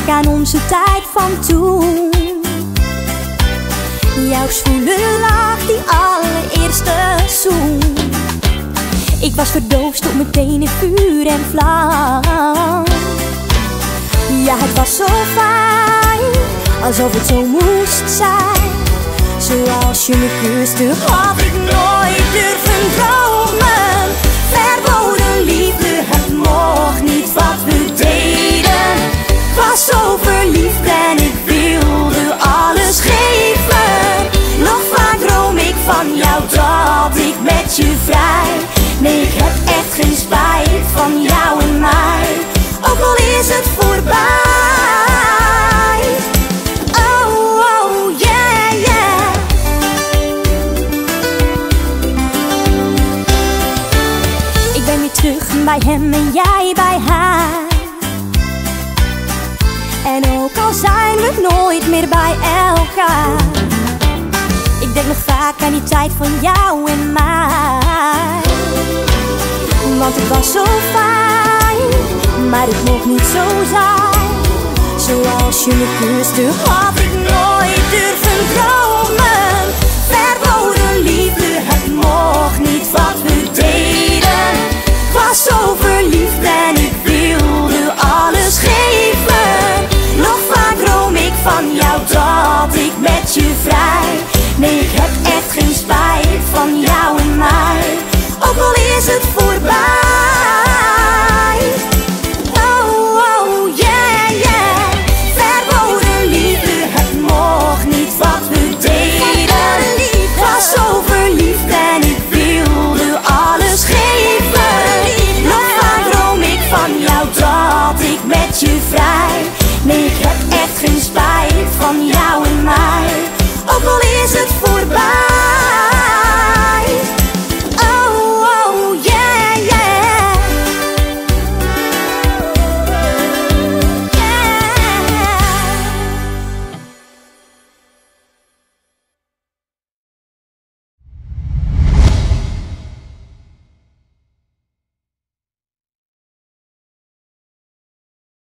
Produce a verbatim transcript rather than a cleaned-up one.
aan onze tijd van toen. Jouw zwoele lach, die allereerste zoen. Ik was verdoofd op meteen in vuur en vlam. Ja, het was zo fijn, alsof het zo moest zijn. Zoals je me kuste, had ik nooit durven dromen. Verboden liefde, het mocht niet wat we deden. Ik was zo verliefd en ik wilde alles geven. Nog vaak droom ik van jou dat ik met je vrij. Nee, ik heb echt geen spijt van jou en mij, ook al is het voorbij. Oh, oh, yeah, yeah. Ik ben weer terug bij hem en jij bij haar. En ook al zijn we nooit meer bij elkaar, ik denk nog vaak aan die tijd van jou en mij. Want het was zo fijn, maar het mocht niet zo zijn. Zoals je me kuste, had ik nooit durven dromen. Verboden liefde, het mocht niet wat we deden. Ik was zo verliefd en ik wilde alles geven. Nog vaak droom ik van jou dat ik met je vrij. Nee, ik heb echt geen spijt van jou en mij, ook al is het voorbij.